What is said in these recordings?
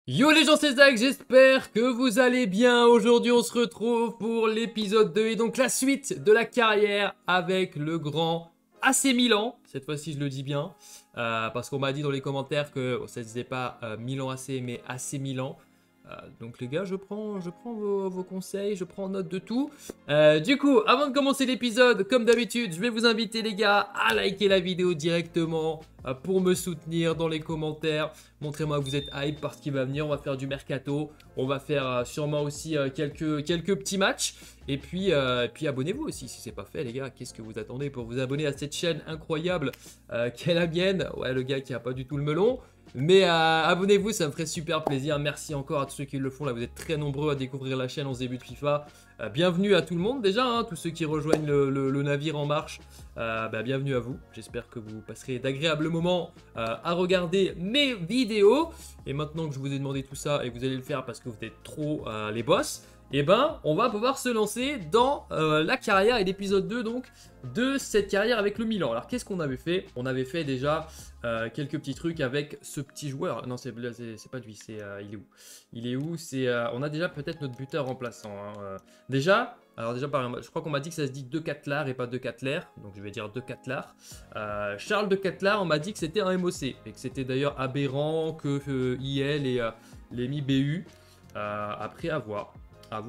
Yo les gens, c'est Zach, j'espère que vous allez bien. Aujourd'hui on se retrouve pour l'épisode 2 et donc la suite de la carrière avec le grand AC Milan. Cette fois-ci je le dis bien, parce qu'on m'a dit dans les commentaires que ça ne disait pas Milan AC mais AC Milan. Donc les gars, je prends vos conseils, je prends note de tout. Du coup, avant de commencer l'épisode, comme d'habitude, je vais vous inviter les gars à liker la vidéo directement pour me soutenir dans les commentaires. Montrez-moi que vous êtes hype par ce qui va venir, on va faire du mercato, on va faire sûrement aussi quelques petits matchs. Et puis abonnez-vous aussi si c'est pas fait les gars, qu'est-ce que vous attendez pour vous abonner à cette chaîne incroyable qu'est la mienne. Ouais, le gars qui a pas du tout le melon. Mais abonnez-vous, ça me ferait super plaisir. Merci encore à tous ceux qui le font. Là, vous êtes très nombreux à découvrir la chaîne en ce début de FIFA. Bienvenue à tout le monde déjà, hein, tous ceux qui rejoignent le navire en marche. Bienvenue à vous. J'espère que vous passerez d'agréables moments à regarder mes vidéos. Et maintenant que je vous ai demandé tout ça et que vous allez le faire parce que vous êtes trop les boss, et on va pouvoir se lancer dans la carrière et l'épisode 2 donc de cette carrière avec le Milan. Alors qu'est-ce qu'on avait fait? On avait fait déjà quelques petits trucs avec ce petit joueur. Non, c'est pas lui, c'est il est où? Il est où? C'est on a déjà peut-être notre buteur remplaçant. Hein. Déjà, je crois qu'on m'a dit que ça se dit De Ketelaere et pas De Ketelaere, donc je vais dire De Ketelaere. Charles De Ketelaere, on m'a dit que c'était un MOC et que c'était d'ailleurs aberrant que IL et l'ait mis BU. Après, à voir. À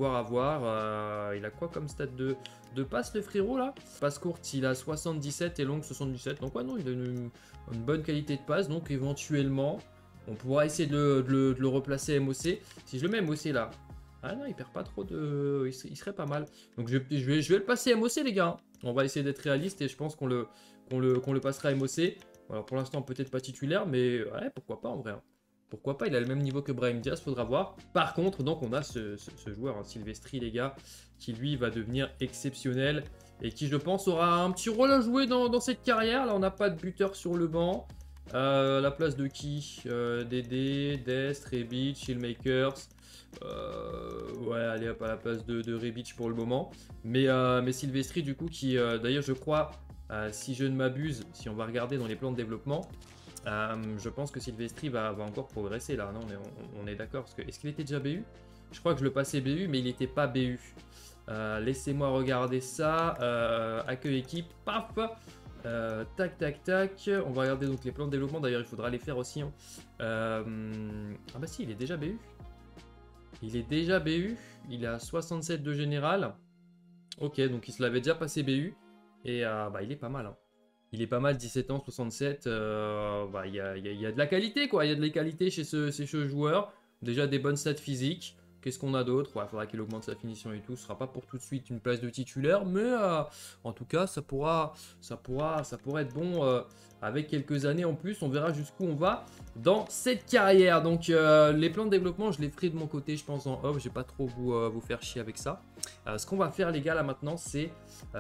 voir. Il a quoi comme stade de passe, le frérot là? Passe courte, il a 77 et longue 77. Donc, ouais, non, il a une bonne qualité de passe. Donc, éventuellement, on pourra essayer de le replacer MOC. Si je le mets MOC là, ah non, il perd pas trop de. Il serait pas mal. Donc, je vais le passer MOC, les gars. On va essayer d'être réaliste et je pense qu'on le passera MOC. Alors, pour l'instant, peut-être pas titulaire, mais ouais, pourquoi pas en vrai. Hein. Pourquoi pas, il a le même niveau que Brahim Diaz, faudra voir. Par contre, donc on a ce joueur, hein, Silvestri, les gars, qui lui va devenir exceptionnel et qui, je pense, aura un petit rôle à jouer dans cette carrière. Là, on n'a pas de buteur sur le banc. La place de qui? Dédé, Dest, Rebic, Shieldmakers. Ouais, allez hop, à la place de Rebic pour le moment. Mais Silvestri, du coup, qui, d'ailleurs, je crois, si je ne m'abuse, si on va regarder dans les plans de développement, je pense que Silvestri va encore progresser là, non? On est d'accord. Est-ce qu'il était déjà BU? Je crois que je le passais BU, mais il n'était pas BU. Laissez-moi regarder ça. Accueil équipe, paf. Tac. On va regarder donc les plans de développement. D'ailleurs, il faudra les faire aussi. Hein. Ah bah si, il est déjà BU. Il est déjà BU. Il a 67 de général. Ok, donc il se l'avait déjà passé BU. Et il est pas mal. Hein. Il est pas mal, 17 ans, 67. Il y a de la qualité, quoi. Il y a de la qualité chez ce joueur. Déjà des bonnes stats physiques. Qu'est-ce qu'on a d'autre? Il faudra qu'il augmente sa finition et tout. Ce sera pas pour tout de suite une place de titulaire. Mais en tout cas, ça pourra être bon avec quelques années en plus. On verra jusqu'où on va dans cette carrière. Donc, les plans de développement, je les ferai de mon côté, je pense, en off. Je vais pas trop vous faire chier avec ça. Ce qu'on va faire, les gars, là maintenant, c'est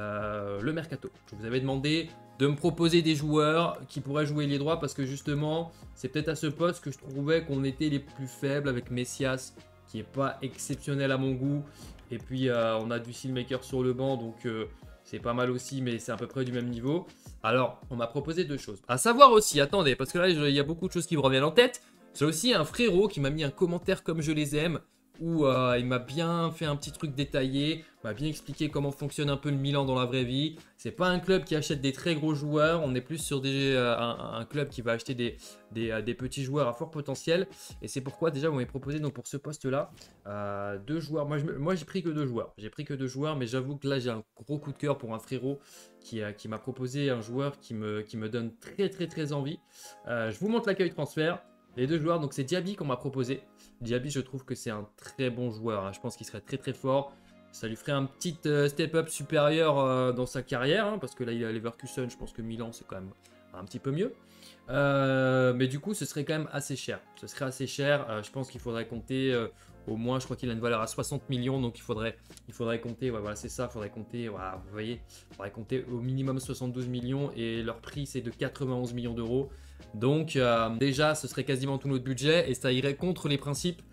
le mercato. Je vous avais demandé de me proposer des joueurs qui pourraient jouer les droits parce que justement, c'est peut-être à ce poste que je trouvais qu'on était les plus faibles avec Messias, qui est pas exceptionnel à mon goût. Et puis, on a du Steelmaker sur le banc, donc c'est pas mal aussi, mais c'est à peu près du même niveau. Alors, on m'a proposé deux choses. À savoir aussi, attendez, parce que là, il y a beaucoup de choses qui me reviennent en tête. J'ai aussi un frérot qui m'a mis un commentaire comme je les aime, où il m'a bien fait un petit truc détaillé, m'a bien expliqué comment fonctionne un peu le Milan dans la vraie vie. C'est pas un club qui achète des très gros joueurs, on est plus sur un club qui va acheter des petits joueurs à fort potentiel. Et c'est pourquoi déjà vous m'avez proposé donc pour ce poste-là deux joueurs. Moi j'ai pris que deux joueurs. J'ai pris que deux joueurs, mais j'avoue que là j'ai un gros coup de cœur pour un frérot qui m'a proposé un joueur qui me donne très envie. Je vous montre l'accueil transfert. Les deux joueurs, donc c'est Diaby qu'on m'a proposé. Diaby, je trouve que c'est un très bon joueur. Hein. Je pense qu'il serait très fort. Ça lui ferait un petit step-up supérieur dans sa carrière. Hein, parce que là, il est à Leverkusen. Je pense que Milan, c'est quand même un petit peu mieux. Mais du coup, ce serait quand même assez cher. Ce serait assez cher. Je pense qu'il faudrait compter au moins, je crois qu'il a une valeur à 60 millions. Donc, il faudrait compter. Ouais, voilà, c'est ça. Il faudrait compter, voilà, vous voyez, il faudrait compter au minimum 72 millions. Et leur prix, c'est de 91 millions d'euros. Donc déjà, ce serait quasiment tout notre budget et ça irait contre les principes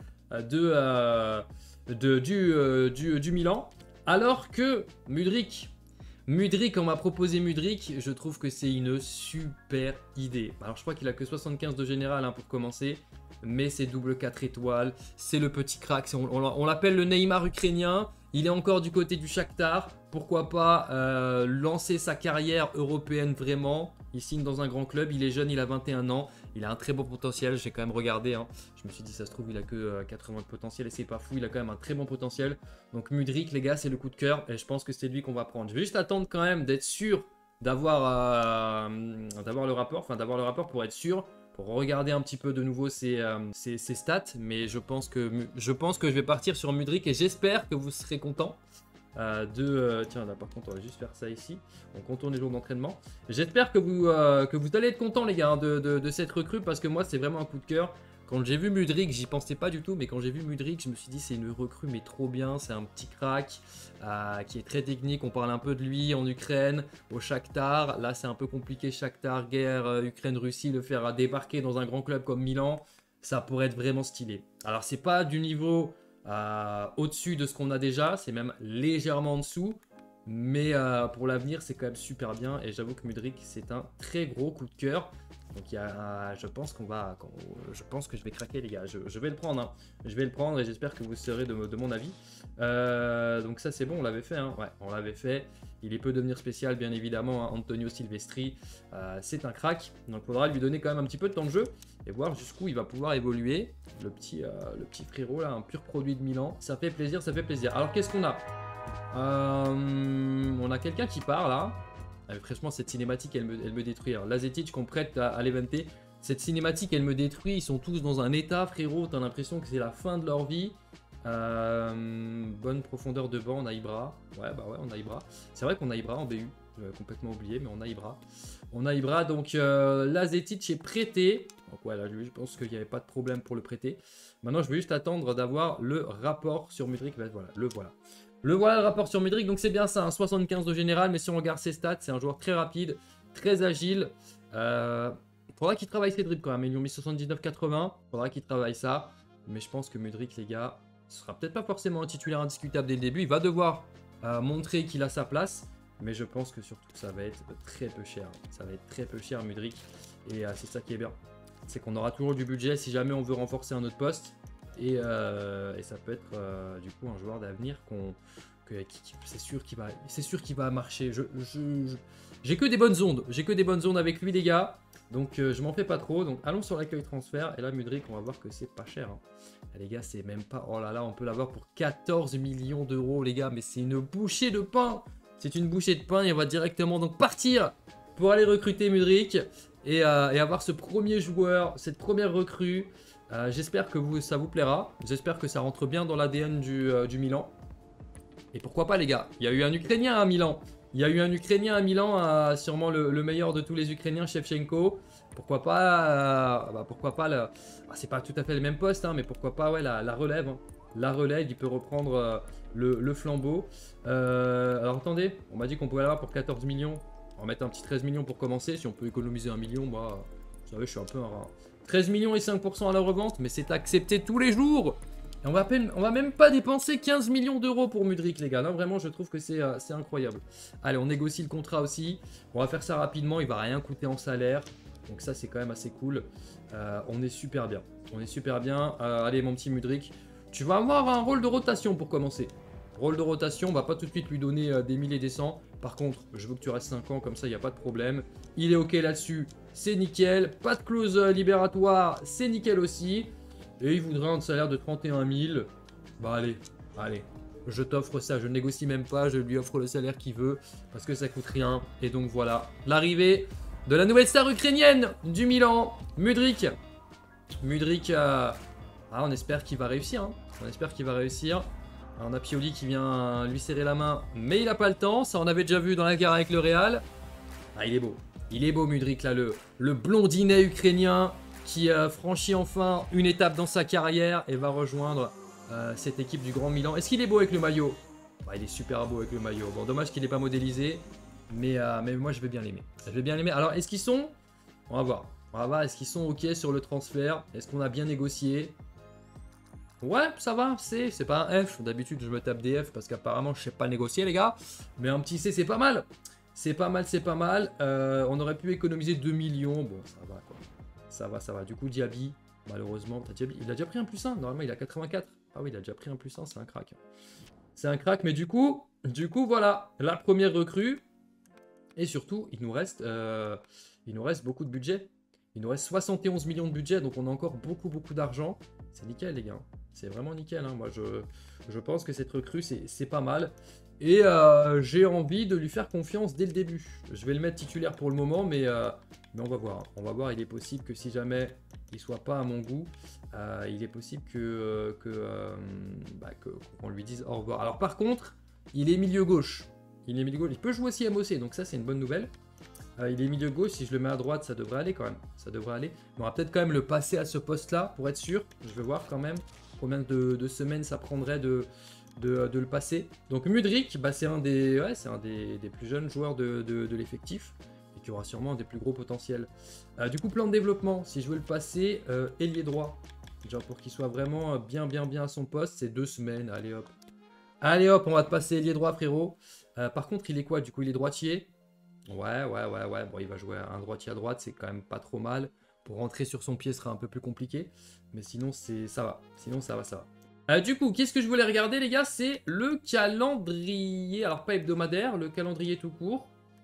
du Milan. Alors que Mudryk, on m'a proposé Mudryk, je trouve que c'est une super idée. Alors je crois qu'il a que 75 de général hein, pour commencer. mais c'est double 4 étoiles. C'est le petit crack. On l'appelle le Neymar ukrainien. Il est encore du côté du Shakhtar. Pourquoi pas lancer sa carrière européenne vraiment. Il signe dans un grand club. Il est jeune, il a 21 ans. Il a un très bon potentiel. J'ai quand même regardé. Hein. Je me suis dit, ça se trouve, il a que 80 de potentiel et c'est pas fou. Il a quand même un très bon potentiel. Donc Mudryk, les gars, c'est le coup de cœur. Et je pense que c'est lui qu'on va prendre. Je vais juste attendre quand même d'être sûr d'avoir le rapport. Enfin, d'avoir le rapport pour être sûr. Pour regarder un petit peu de nouveau ses stats. Mais je pense que je vais partir sur Mudryk. Et j'espère que vous serez contents. Tiens, là par contre on va juste faire ça ici. On contourne les jours d'entraînement. J'espère que vous allez être contents les gars hein, de cette recrue. Parce que moi c'est vraiment un coup de cœur. Quand j'ai vu Mudryk, j'y pensais pas du tout. Mais quand j'ai vu Mudryk, je me suis dit c'est une recrue mais trop bien. C'est un petit crack qui est très technique. On parle un peu de lui en Ukraine, au Shakhtar. Là c'est un peu compliqué, Shakhtar, guerre, Ukraine-Russie. Le faire débarquer dans un grand club comme Milan, ça pourrait être vraiment stylé. Alors c'est pas du niveau au-dessus de ce qu'on a déjà, c'est même légèrement en dessous, mais pour l'avenir c'est quand même super bien et j'avoue que Mudryk c'est un très gros coup de cœur. Donc je pense que je vais craquer les gars, je vais le prendre, hein. Je vais le prendre et j'espère que vous serez de mon avis. Donc ça c'est bon, on l'avait fait, hein. Ouais, on l'avait fait. Il peut devenir spécial bien évidemment, hein. Antonio Silvestri, c'est un crack, donc il faudra lui donner quand même un petit peu de temps de jeu et voir jusqu'où il va pouvoir évoluer. Le petit frérot là, un pur produit de Milan, ça fait plaisir, ça fait plaisir. Alors qu'est-ce qu'on a? On a quelqu'un qui part là. Franchement, cette cinématique, elle me détruit. Lazetic qu'on prête à Levante. Cette cinématique, elle me détruit. Ils sont tous dans un état, frérot. T'as l'impression que c'est la fin de leur vie. Bonne profondeur de banc, on a Ibra. Ouais, bah ouais, on a Ibra. C'est vrai qu'on a Ibra en BU. J'avais complètement oublié, mais on a Ibra. On a Ibra, donc Lazetic est prêté. Donc ouais, là, je pense qu'il n'y avait pas de problème pour le prêter. Maintenant, je vais juste attendre d'avoir le rapport sur Mudryk. Ben, voilà, le voilà. Le rapport sur Mudryk, donc c'est bien ça, un 75 de général, mais si on regarde ses stats, c'est un joueur très rapide, très agile. Faudra qu'il travaille ses dribbles quand même, ils lui ont mis 79-80, faudra qu'il travaille ça. Mais je pense que Mudryk, les gars, ce sera peut-être pas forcément un titulaire indiscutable dès le début, il va devoir montrer qu'il a sa place. Mais je pense que surtout ça va être très peu cher, ça va être très peu cher Mudryk. Et c'est ça qui est bien, c'est qu'on aura toujours du budget si jamais on veut renforcer un autre poste. Et ça peut être du coup un joueur d'avenir c'est sûr qu'il va marcher. J'ai que des bonnes ondes, avec lui les gars. Donc je m'en fais pas trop. Donc allons sur l'accueil transfert. Et là Mudryk, on va voir que c'est pas cher. Hein. Et les gars, c'est même pas... Oh là là, on peut l'avoir pour 14 millions d'euros les gars. Mais c'est une bouchée de pain. C'est une bouchée de pain et on va directement donc partir pour aller recruter Mudryk. Et avoir ce premier joueur, cette première recrue. J'espère que ça vous plaira. J'espère que ça rentre bien dans l'ADN du Milan. Et pourquoi pas les gars, il y a eu un Ukrainien à Milan. Sûrement le meilleur de tous les Ukrainiens, Shevchenko. Pourquoi pas, c'est pas tout à fait le même poste, hein, mais pourquoi pas ouais, la relève. Hein. La relève, il peut reprendre le flambeau. Alors attendez, on m'a dit qu'on pouvait l'avoir pour 14 millions. On va mettre un petit 13 millions pour commencer. Si on peut économiser 1 million, moi, vous savez, je suis un peu un rat. 13 millions et 5% à la revente, mais c'est accepté tous les jours. Et on va même pas dépenser 15 millions d'euros pour Mudryk, les gars. Non, vraiment, je trouve que c'est incroyable. Allez, on négocie le contrat aussi. On va faire ça rapidement. Il va rien coûter en salaire. Donc ça, c'est quand même assez cool. On est super bien. Allez, mon petit Mudryk. Tu vas avoir un rôle de rotation pour commencer. Rôle de rotation, on va pas tout de suite lui donner des 1000 et des 100. Par contre, je veux que tu restes 5 ans, comme ça, il n'y a pas de problème. Il est OK là-dessus, c'est nickel. Pas de clause libératoire, c'est nickel aussi. Et il voudrait un salaire de 31 000. Bah allez, je t'offre ça, je négocie même pas, je lui offre le salaire qu'il veut, parce que ça coûte rien. Et donc voilà, l'arrivée de la nouvelle star ukrainienne du Milan, Mudryk. Mudryk, on espère qu'il va réussir, hein. On a Pioli qui vient lui serrer la main, mais il n'a pas le temps. Ça, on avait déjà vu dans la guerre avec le Real. Ah, il est beau Mudryk, là, le blondinet ukrainien qui franchit enfin une étape dans sa carrière et va rejoindre cette équipe du Grand Milan. Est-ce qu'il est beau avec le maillot? Bah, il est super beau avec le maillot. Bon, dommage qu'il n'est pas modélisé, mais moi, je vais bien l'aimer. Alors, est-ce qu'ils sont... On va voir, est-ce qu'ils sont OK sur le transfert? Est-ce qu'on a bien négocié? Ouais, ça va, c'est pas un F. D'habitude, je me tape des F parce qu'apparemment, je sais pas négocier, les gars. Mais un petit C, c'est pas mal. C'est pas mal. On aurait pu économiser 2 millions. Bon, ça va, quoi. Ça va. Du coup, Diaby, Malheureusement, il a déjà pris un +1. Normalement, il a 84. Ah oui, il a déjà pris un +1, c'est un crack. C'est un crack, mais du coup, voilà, la première recrue. Et surtout, il nous reste beaucoup de budget. Il nous reste 71 millions de budget, donc on a encore beaucoup d'argent. C'est nickel, les gars. C'est vraiment nickel. Hein. Moi, je pense que cette recrue, c'est pas mal. Et j'ai envie de lui faire confiance dès le début. Je vais le mettre titulaire pour le moment, mais on va voir. On va voir, il est possible que si jamais il soit pas à mon goût, il est possible qu'on lui dise au revoir. Alors par contre, il est milieu gauche. Il est milieu gauche. Il peut jouer aussi MOC, donc ça c'est une bonne nouvelle. Il est milieu gauche, si je le mets à droite, ça devrait aller quand même. Ça devrait aller. On va peut-être quand même le passer à ce poste-là, pour être sûr. Je vais voir quand même combien de semaines ça prendrait de le passer. Donc Mudryk, bah, c'est un des plus jeunes joueurs de l'effectif. Et qui aura sûrement un des plus gros potentiels. Du coup, plan de développement, si je veux le passer, ailier droit. Genre pour qu'il soit vraiment bien à son poste, c'est 2 semaines. Allez hop. Allez hop, on va te passer ailier droit, frérot. Par contre, il est quoi? Du coup, il est droitier. Ouais. Bon, il va jouer un droitier à droite, c'est quand même pas trop mal. Pour rentrer sur son pied, ce sera un peu plus compliqué. Mais sinon, ça va. Sinon, ça va. Du coup, qu'est-ce que je voulais regarder, les gars? C'est le calendrier. Alors, pas hebdomadaire, le calendrier tout court.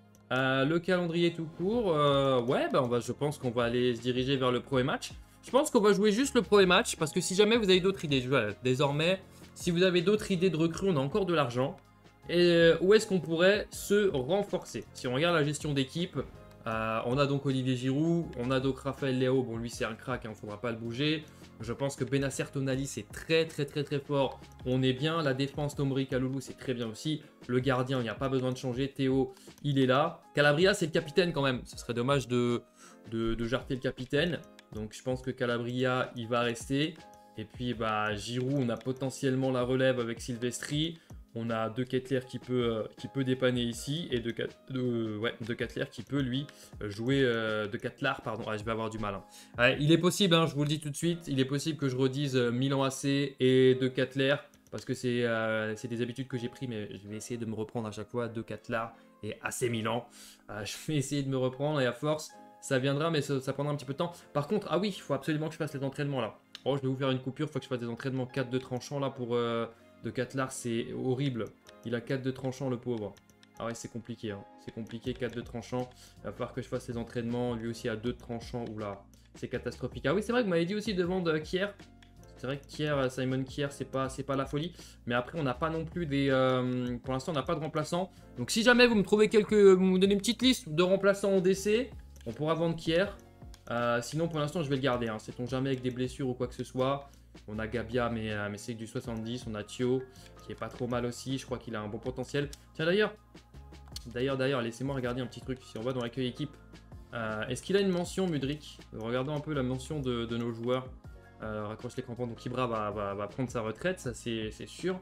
Ouais, bah, je pense qu'on va aller se diriger vers le premier match. Je pense qu'on va jouer juste le premier match. Parce que si jamais vous avez d'autres idées, désormais, si vous avez d'autres idées de recrues, on a encore de l'argent. Et où est-ce qu'on pourrait se renforcer? Si on regarde la gestion d'équipe, on a donc Olivier Giroud, on a donc Raphaël Leao, bon lui c'est un crack, il ne faudra pas le bouger. Je pense que Bennacer Tonali c'est très fort, on est bien. La défense Tomori Kaloulou c'est très bien aussi. Le gardien, il n'y a pas besoin de changer, Théo il est là. Calabria c'est le capitaine quand même, ce serait dommage de jarter le capitaine. Donc je pense que Calabria il va rester. Et puis bah, Giroud, on a potentiellement la relève avec Silvestri. On a De Ketelaere qui peut dépanner ici et De Ketelaere qui peut lui jouer De Ketelaere, pardon. Ah, je vais avoir du mal. Hein. Il est possible, hein, je vous le dis tout de suite, il est possible que je redise Milan AC et De Ketelaere parce que c'est des habitudes que j'ai pris, mais je vais essayer de me reprendre à chaque fois. De Ketelaere et AC Milan. Je vais essayer de me reprendre et à force, ça viendra, mais ça prendra un petit peu de temps. Par contre, ah oui, il faut absolument que je fasse les entraînements là. Oh, je vais vous faire une coupure, il faut que je fasse des entraînements 4 de tranchant là pour... De Ketelaere, c'est horrible. Il a 4 de tranchant, le pauvre. Ah ouais, c'est compliqué. Hein. C'est compliqué, 4 de tranchant. Il va falloir que je fasse les entraînements. Lui aussi a 2 de tranchant. Oula, c'est catastrophique. Ah oui, c'est vrai que vous m'avez dit aussi de vendre Kier. C'est vrai que Kier, Simon Kier, c'est pas la folie. Mais après, on n'a pas non plus des... pour l'instant, on n'a pas de remplaçants. Donc si jamais vous me trouvez vous me donnez une petite liste de remplaçants en DC, on pourra vendre Kier. Sinon, pour l'instant, je vais le garder. Hein. Sait-on jamais avec des blessures ou quoi que ce soit. On a Gabia, mais c'est du 70. On a Thio, qui est pas trop mal aussi. Je crois qu'il a un bon potentiel. Tiens, d'ailleurs, laissez-moi regarder un petit truc. Si on va dans l'accueil équipe, est-ce qu'il a une mention, Mudryk? Regardons un peu la mention de nos joueurs. Raccroche les crampons. Donc, Ibra va prendre sa retraite, ça c'est sûr.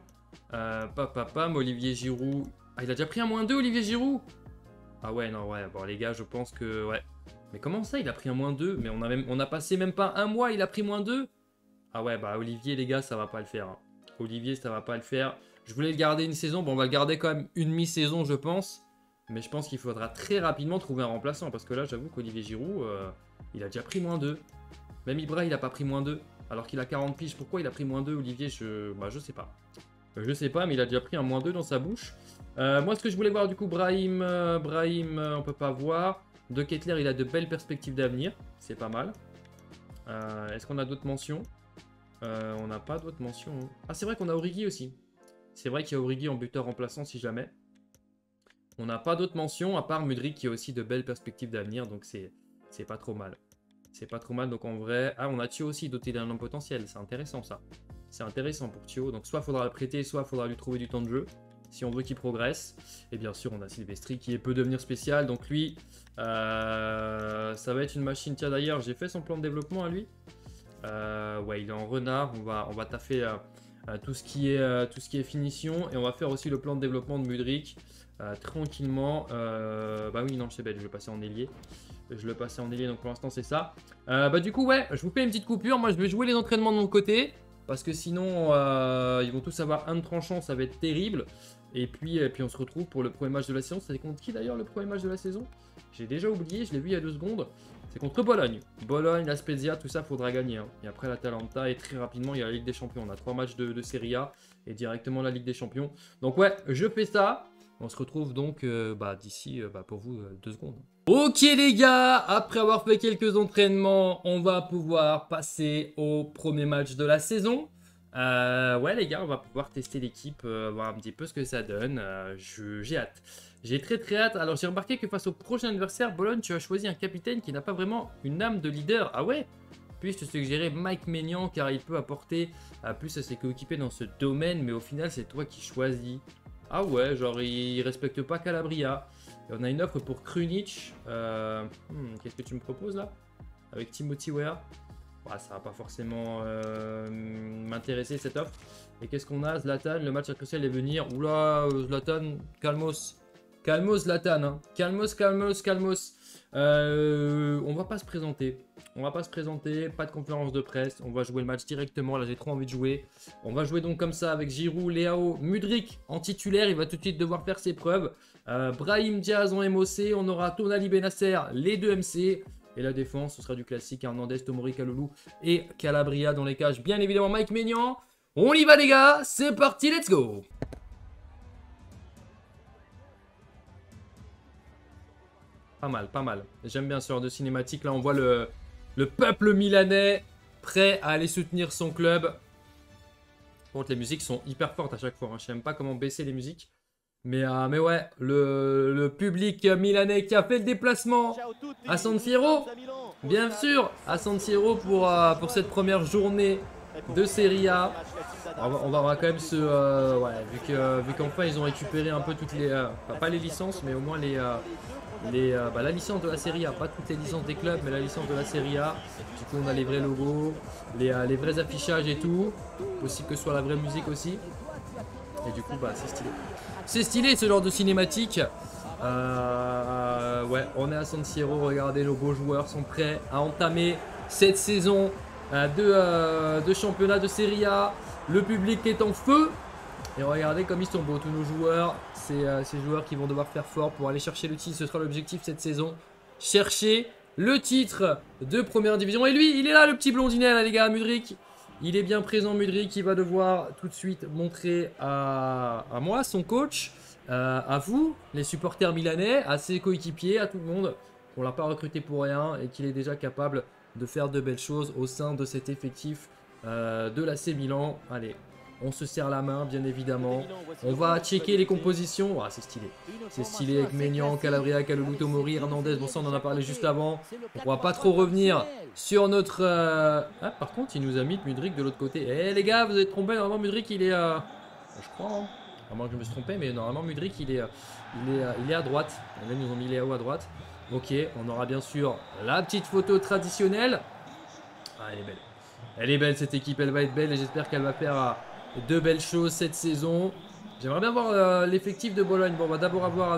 Olivier Giroud. Ah, il a déjà pris un -2, Olivier Giroud? Ah ouais, non, ouais. Bon, les gars, je pense que... Ouais. Mais comment ça, il a pris un -2? Mais on a passé même pas un mois, il a pris -2? Ah ouais, bah Olivier, les gars, ça va pas le faire. Hein. Olivier, ça va pas le faire. Je voulais le garder une saison. Bon, on va le garder quand même une mi-saison, je pense. Mais je pense qu'il faudra très rapidement trouver un remplaçant. Parce que là, j'avoue qu'Olivier Giroud, il a déjà pris -2. Même Ibra, il a pas pris -2. Alors qu'il a 40 piges. Pourquoi il a pris -2, Olivier? Je sais pas. Je sais pas, mais il a déjà pris un -2 dans sa bouche. Moi, ce que je voulais voir, du coup, Brahim, on peut pas voir. De Ketelaere, il a de belles perspectives d'avenir. C'est pas mal. Est-ce qu'on a d'autres mentions? On n'a pas d'autres mentions. Hein. Ah, c'est vrai qu'on a Origi aussi. C'est vrai qu'il y a Origi en buteur remplaçant si jamais. On n'a pas d'autres mentions, à part Mudryk qui a aussi de belles perspectives d'avenir. Donc c'est pas trop mal. C'est pas trop mal. Donc en vrai... Ah, on a Thio aussi doté d'un homme potentiel. C'est intéressant ça. C'est intéressant pour Thio. Donc soit il faudra le prêter, soit il faudra lui trouver du temps de jeu. Si on veut qu'il progresse. Et bien sûr, on a Silvestri qui peut devenir spécial. Donc lui, ça va être une machine. Tiens d'ailleurs, j'ai fait son plan de développement à lui. Ouais, il est en renard. On va taffer tout ce qui est finition. Et on va faire aussi le plan de développement de Mudryk tranquillement. Bah oui, non, c'est bête, je vais passer en ailier. Donc pour l'instant, c'est ça. Bah du coup, ouais, je vous fais une petite coupure. Moi, je vais jouer les entraînements de mon côté. Parce que sinon, ils vont tous avoir un de tranchant, ça va être terrible. Et puis on se retrouve pour le premier match de la saison. C'est contre qui d'ailleurs le premier match de la saison? J'ai déjà oublié, je l'ai vu il y a 2 secondes. C'est contre Bologne. Bologne, la Spezia, tout ça, faudra gagner. Hein. Et après l'Atalanta, et très rapidement, il y a la Ligue des Champions. On a 3 matchs de Serie A et directement la Ligue des Champions. Donc ouais, je fais ça. On se retrouve donc d'ici, pour vous, 2 secondes. Ok les gars, après avoir fait quelques entraînements, on va pouvoir passer au premier match de la saison. Ouais les gars, on va pouvoir tester l'équipe, voir un petit peu ce que ça donne. J'ai hâte. J'ai très hâte. Alors j'ai remarqué que face au prochain adversaire, Bologne, tu as choisi un capitaine qui n'a pas vraiment une âme de leader. Ah ouais? Puis je te suggérais Mike Maignan car il peut apporter plus à ses coéquipiers dans ce domaine, mais au final c'est toi qui choisis. Ah ouais, genre il respecte pas Calabria. Et on a une offre pour Krunic. Qu'est-ce que tu me proposes là? Avec Timothy Weah. Bah, ça va pas forcément m'intéresser cette offre. Et qu'est-ce qu'on a? Zlatan, le match à crucial est venir. Oula, Zlatan, calmos. Calmos Zlatan, hein. Calmos. On va pas se présenter. Pas de conférence de presse. On va jouer le match directement. Là, j'ai trop envie de jouer. On va jouer donc comme ça avec Giroud, Leao, Mudryk en titulaire. Il va tout de suite devoir faire ses preuves. Brahim Diaz en MOC. On aura Tonali Benasser, les 2 MC. Et la défense, ce sera du classique. Hernandez, Tomori, Kalulu et Calabria dans les cages. Bien évidemment, Mike Maignan. On y va les gars. C'est parti, let's go. Pas mal. J'aime bien ce genre de cinématique. Là, on voit le peuple milanais prêt à aller soutenir son club. Par contre, les musiques sont hyper fortes à chaque fois. Hein. Je sais même pas comment baisser les musiques. Mais ouais, le public milanais qui a fait le déplacement à San Siro. Bien sûr, à San Siro pour cette première journée de Serie A. On va quand même se... vu qu'enfin ils ont récupéré un peu toutes les... pas les licences, mais au moins la licence de la Serie A. Pas toutes les licences des clubs, mais la licence de la Serie A. Du coup, on a les vrais logos, les vrais affichages et tout. Possible que ce soit la vraie musique aussi. Et du coup, c'est stylé. C'est stylé ce genre de cinématique. Ouais, on est à San Siro. Regardez, nos beaux joueurs sont prêts à entamer cette saison de championnat de Serie A. Le public est en feu. Et regardez comme ils sont beaux, tous nos joueurs. Ces joueurs qui vont devoir faire fort pour aller chercher le titre. Ce sera l'objectif cette saison. Chercher le titre de première division. Et lui, il est là, le petit blondinet, là, les gars, Mudryk. Il est bien présent, Mudryk. Il va devoir tout de suite montrer à moi, son coach, à vous, les supporters milanais, à ses coéquipiers, à tout le monde, qu'on ne l'a pas recruté pour rien et qu'il est déjà capable de faire de belles choses au sein de cet effectif de l'AC Milan. Allez, on se serre la main, bien évidemment. On va checker les compositions. Ah, c'est stylé. C'est stylé avec Maignan, Calabria, Kalulu, Tomori, Hernandez. Bon, ça, on en a parlé juste avant. On va pas trop revenir sur notre... Ah, par contre, il nous a mis Mudryk de l'autre côté. Eh, les gars, vous êtes trompés. Normalement, Mudryk, il est... Je crois, hein. À moins que je me suis trompé, mais normalement, Mudryk, il est à droite. Et là, ils nous ont mis Léo à droite. Ok, on aura bien sûr la petite photo traditionnelle. Ah, elle est belle. Elle est belle, cette équipe. Elle va être belle et j'espère qu'elle va faire... de belles choses cette saison. J'aimerais bien voir l'effectif de Bologne. Bon, on va d'abord avoir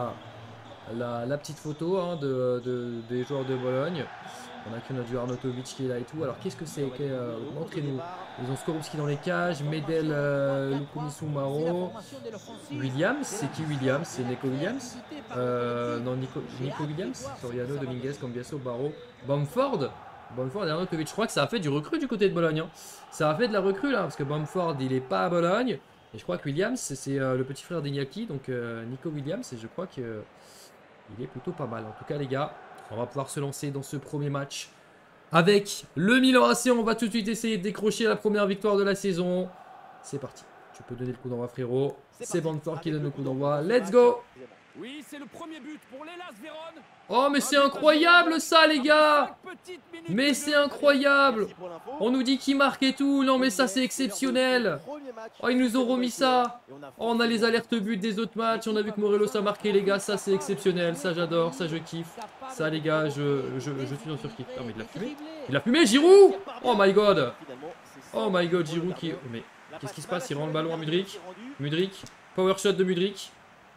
la petite photo hein, des joueurs de Bologne. On a que notre joueur Arnautovic qui est là et tout. Alors qu'est-ce que c'est? Montrez-nous. Ils ont Skorupski dans les cages, Medel, Lukumisu Maro, Williams. C'est qui Williams? C'est Nico Williams? Non, Nico Williams. Soriano, Dominguez, Cambiaso, Barro, Bamford. Bamford et Arnautovic. Je crois que ça a fait du recrue du côté de Bologne. Hein. Ça a fait de la recrue là, parce que Bamford il est pas à Bologne. Et je crois que Williams c'est le petit frère d'Iñaki, donc Nico Williams. Et je crois qu'il est plutôt pas mal. En tout cas les gars, on va pouvoir se lancer dans ce premier match avec le Milan AC. On va tout de suite essayer de décrocher la première victoire de la saison. C'est parti. Tu peux donner le coup d'envoi frérot. C'est Bamford qui donne le coup d'envoi. Let's go. Oui, c'est le premier but pour l'Hellas Vérone. Oh mais c'est incroyable ça les gars. Mais c'est incroyable. On nous dit qui marque et tout. Non mais ça c'est exceptionnel. Oh ils nous ont remis ça. Oh, on a les alertes buts des autres matchs. On a vu que Morelos a marqué les gars. Ça c'est exceptionnel. Ça j'adore. Ça je kiffe. Ça les gars je suis en surkiff. Oh mais il l'a fumé. Il a fumé Giroud. Oh my god. Oh my god Giroud qui... Oh, mais qu'est-ce qui se passe? Il rend le ballon à Mudryk. Mudryk. Power shot de Mudryk.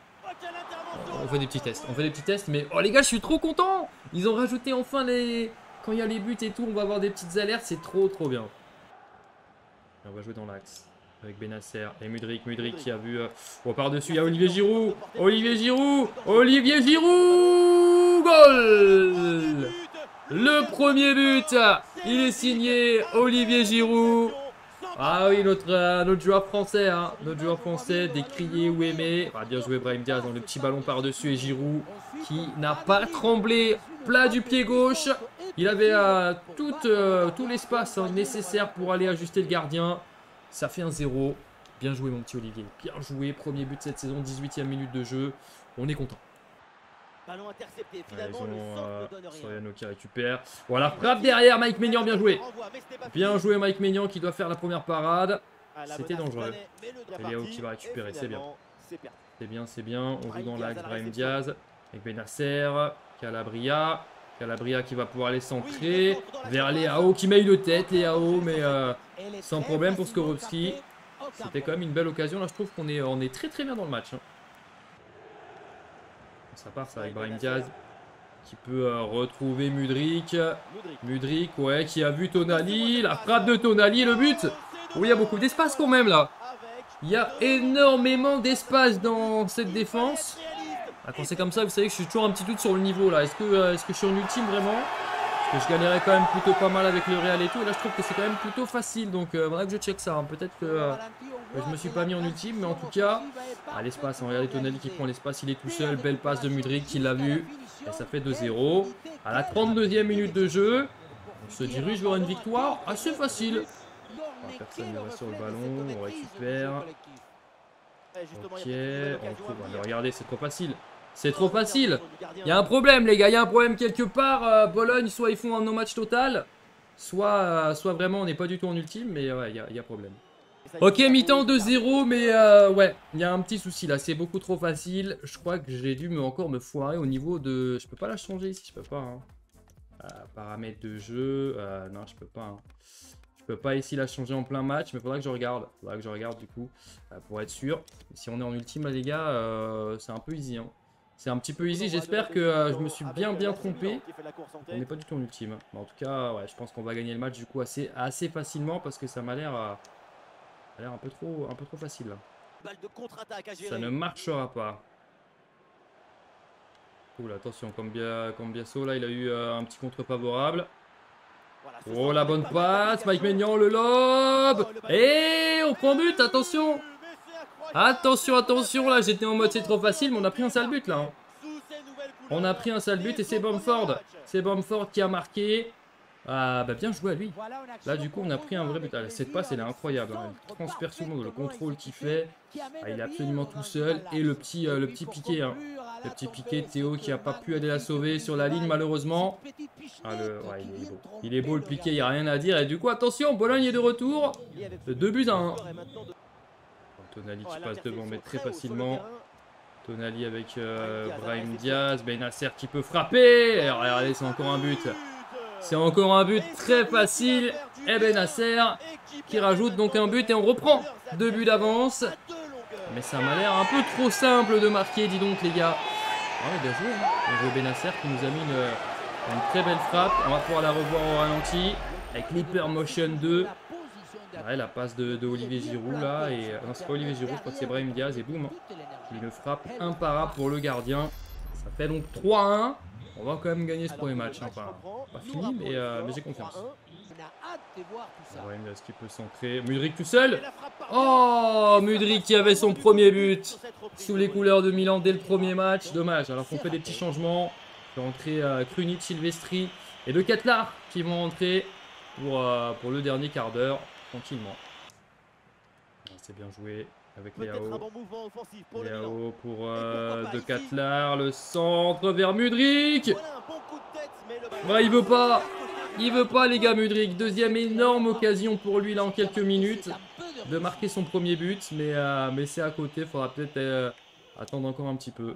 On fait des petits tests, mais oh les gars, je suis trop content. Ils ont rajouté enfin les... Quand il y a les buts et tout, on va avoir des petites alertes, c'est trop bien. Et on va jouer dans l'axe avec Benasser et Mudryk qui a vu... Oh, par-dessus, il y a Olivier Giroud. Olivier Giroud. Goal. Le premier but, il est signé Olivier Giroud. Ah oui, notre joueur français, hein, notre joueur français, décrié ou aimé. Ah, bien joué Brahim Diaz, dans le petit ballon par-dessus et Giroud qui n'a pas tremblé, plat du pied gauche. Il avait tout l'espace nécessaire pour aller ajuster le gardien. Ça fait un 0. Bien joué mon petit Olivier, bien joué. Premier but de cette saison, 18e minute de jeu. On est content. Ballon intercepté, Ils finalement, le centre ne donne rien. Soriano qui récupère. Voilà, frappe derrière, Mike Maignan, bien joué. Bien joué Mike Maignan qui doit faire la première parade. C'était dangereux. Et Léo qui va récupérer, c'est bien. C'est bien, c'est bien. On joue dans l'axe, Brahim Diaz avec Benasser, Calabria. Calabria qui va pouvoir les centrer vers Léao qui met une tête, Léao, mais sans problème pour Skorowski. C'était quand même une belle occasion. Là, je trouve qu'on est très très bien dans le match. Hein. Ça part ça avec Brahim Diaz qui peut retrouver Mudryk. Mudryk, ouais, qui a vu Tonali. La frappe de Tonali, le but. Oui, il y a beaucoup d'espace quand même là. Il y a énormément d'espace dans cette défense. Ah, quand c'est comme ça, vous savez que je suis toujours un petit doute sur le niveau là. Est-ce que je suis en ultime vraiment? Parce que je galérais quand même plutôt pas mal avec le Real et tout. Et là, je trouve que c'est quand même plutôt facile. Donc, voilà que je check ça. Hein. Peut-être que je me suis pas mis en ultime. Mais en tout cas, l'espace. Regardez Tonali qui prend l'espace. Il est tout seul. Belle passe de Mudryk qui l'a vu. Et ça fait 2-0. À la 32e minute de jeu, on se dirige vers une victoire assez facile. Personne ne reste sur le ballon. On récupère. Ok. On trouve. Regardez, c'est trop facile. C'est trop facile. Il y a un problème, les gars. Il y a un problème quelque part. Bologne, soit ils font un no-match total, soit vraiment on n'est pas du tout en ultime. Mais ouais, il y a problème. Ok, mi-temps 2-0. Mais ouais, il y a un petit souci là. C'est beaucoup trop facile. Je crois que j'ai dû encore me foirer au niveau de... Je peux pas la changer ici. Je peux pas. Hein. Paramètres de jeu. Non, je peux pas. Hein. Je peux pas ici la changer en plein match. Mais il faudra que je regarde. Faudra que je regarde du coup. Pour être sûr. Si on est en ultime, là, les gars, c'est un peu easy. Hein. C'est un petit peu easy, j'espère que je me suis bien trompé. On n'est pas du tout en ultime. Mais en tout cas, ouais, je pense qu'on va gagner le match du coup assez facilement parce que ça m'a l'air un peu trop facile là. Ça ne marchera pas. Oula, attention, Cambiasso là, il a eu un petit contre favorable. Oh la bonne passe, Mike Maignan, le lob. Et on prend but, attention. Attention, attention, là j'étais en mode c'est trop facile, mais on a pris un sale but là. Hein. On a pris un sale but et c'est Bamford. C'est Bamford qui a marqué. Ah bah bien joué à lui. Là du coup on a pris un vrai but. Ah, cette passe elle est incroyable. Hein. Il transperce tout le monde, le contrôle qu'il fait. Ah, il est absolument tout seul. Et le petit piqué. Hein. Le petit piqué, Théo qui n'a pas pu aller la sauver sur la ligne malheureusement. Ah, ouais, il est beau. Il est beau le piqué, il n'y a rien à dire. Et du coup attention, Bologne est de retour. 2 buts à 1. Tonali qui passe devant mais très facilement. Tonali avec Brahim Diaz. Benasser qui peut frapper. Et regardez, c'est encore un but. C'est encore un but très facile. Et Benasser qui rajoute donc un but et on reprend 2 buts d'avance. Mais ça m'a l'air un peu trop simple de marquer, dis donc les gars. Ah, bien joué. Hein. Bien joué Benasser qui nous a mis une très belle frappe. On va pouvoir la revoir au ralenti avec l'Hypermotion 2. Ouais, la passe de Olivier Giroud là. Et, non, c'est pas Olivier Giroud, je crois que c'est Brahim Diaz et boum. Hein. Une frappe imparable pour le gardien. Ça fait donc 3-1. On va quand même gagner ce premier match. Hein. Enfin, pas fini, mais j'ai confiance. Brahim Diaz qui peut centrer. Mudryk tout seul. Oh, Mudryk qui avait son premier but sous les couleurs de Milan dès le premier match. Dommage. Alors qu'on fait des petits changements. On va rentrer Krunic, Silvestri et Le Catlar qui vont rentrer pour le dernier quart d'heure. Tranquillement. C'est bien joué avec Léao. Léao pour De Catlar. Le centre vers Mudryk. Ouais, il veut pas. Il veut pas les gars Mudryk. Deuxième énorme occasion pour lui là en quelques minutes. De marquer son premier but. Mais c'est à côté. Faudra peut-être attendre encore un petit peu.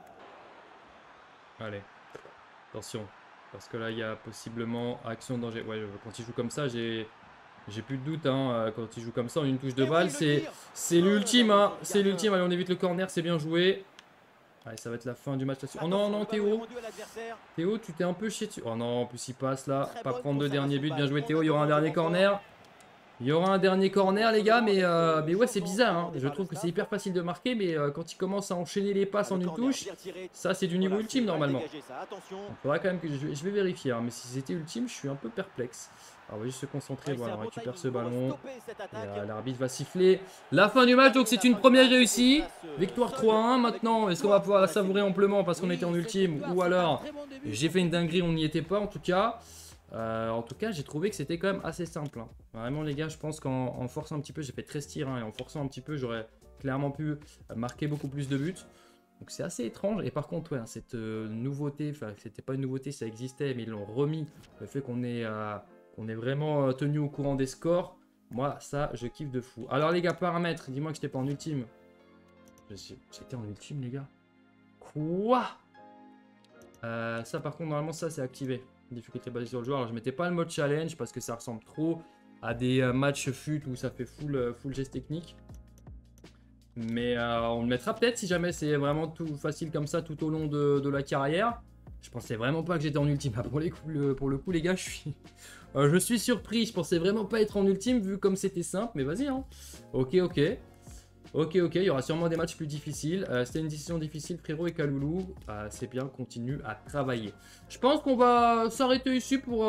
Allez. Attention. Parce que là il y a possiblement action de danger. Ouais, quand il joue comme ça j'ai plus de doute, hein, quand il joue comme ça en une touche de balle, c'est l'ultime, hein, c'est l'ultime. Allez, on évite le corner, c'est bien joué. Allez, ça va être la fin du match là-dessus. Oh non, non, Théo. Théo, tu t'es un peu chié dessus. Oh non, en plus il passe là, pas prendre 2 derniers buts, bien joué Théo, il y aura un dernier corner. Il y aura un dernier corner, les gars, mais ouais, c'est bizarre. Hein. Je trouve que c'est hyper facile de marquer, mais quand il commence à enchaîner les passes en une touche, ça, c'est du niveau ultime, normalement. Il faudra quand même que je vais vérifier, hein, mais si c'était ultime, je suis un peu perplexe. Alors, on va juste se concentrer, voilà, on récupère ce ballon. L'arbitre va siffler la fin du match, donc c'est une première réussie. Victoire 3-1, maintenant, est-ce qu'on va pouvoir la savourer amplement parce qu'on était en ultime, ou alors j'ai fait une dinguerie, on n'y était pas, en tout cas. J'ai trouvé que c'était quand même assez simple. Hein. Vraiment, les gars, je pense qu'en forçant un petit peu, j'ai fait 13 tirs, hein, et en forçant un petit peu, j'aurais clairement pu marquer beaucoup plus de buts. Donc c'est assez étrange. Et par contre, ouais, hein, cette nouveauté, enfin, c'était pas une nouveauté, ça existait, mais ils l'ont remis. Le fait qu'on ait vraiment tenu au courant des scores, moi, ça, je kiffe de fou. Alors, les gars, paramètres, dis-moi que j'étais pas en ultime. J'étais en ultime, les gars. Quoi? Ça, par contre, normalement, ça, c'est activé. Difficulté basée sur le joueur. Alors, je mettais pas le mode challenge parce que ça ressemble trop à des matchs fut où ça fait full geste technique. Mais on le mettra peut-être si jamais c'est vraiment tout facile comme ça tout au long de la carrière. Je pensais vraiment pas que j'étais en ultime. Pour le coup, les gars, je suis surpris. Je pensais vraiment pas être en ultime vu comme c'était simple. Mais vas-y, hein. Ok. Ok, il y aura sûrement des matchs plus difficiles. C'était une décision difficile, frérot et Kaloulou. C'est bien, continue à travailler. Je pense qu'on va s'arrêter ici pour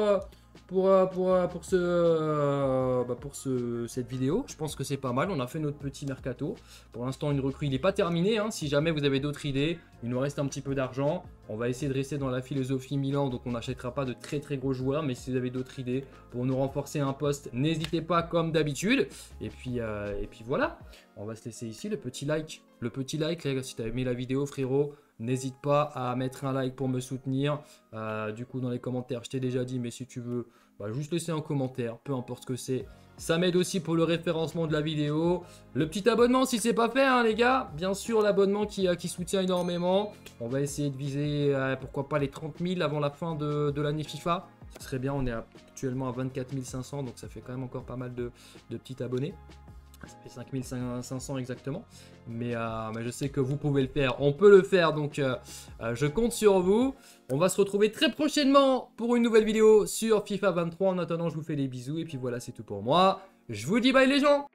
cette vidéo. Je pense que c'est pas mal. On a fait notre petit mercato. Pour l'instant, une recrue, il n'est pas terminé. Hein. Si jamais vous avez d'autres idées, il nous reste un petit peu d'argent. On va essayer de rester dans la philosophie Milan. Donc, on n'achètera pas de très gros joueurs. Mais si vous avez d'autres idées pour nous renforcer un poste, n'hésitez pas comme d'habitude. Et puis voilà. On va se laisser ici. Le petit like, les gars, si tu as aimé la vidéo, frérot. N'hésite pas à mettre un like pour me soutenir. Du coup, dans les commentaires, je t'ai déjà dit, mais si tu veux, juste laisser un commentaire, peu importe ce que c'est. Ça m'aide aussi pour le référencement de la vidéo. Le petit abonnement si c'est pas fait, hein, les gars. Bien sûr, l'abonnement qui soutient énormément. On va essayer de viser, pourquoi pas, les 30 000 avant la fin de l'année FIFA. Ce serait bien, on est actuellement à 24 500, donc ça fait quand même encore pas mal de petits abonnés. Ça fait 5500 exactement. Mais je sais que vous pouvez le faire. On peut le faire. Donc, je compte sur vous. On va se retrouver très prochainement pour une nouvelle vidéo sur FIFA 23. En attendant, je vous fais des bisous. Et puis voilà, c'est tout pour moi. Je vous dis bye les gens.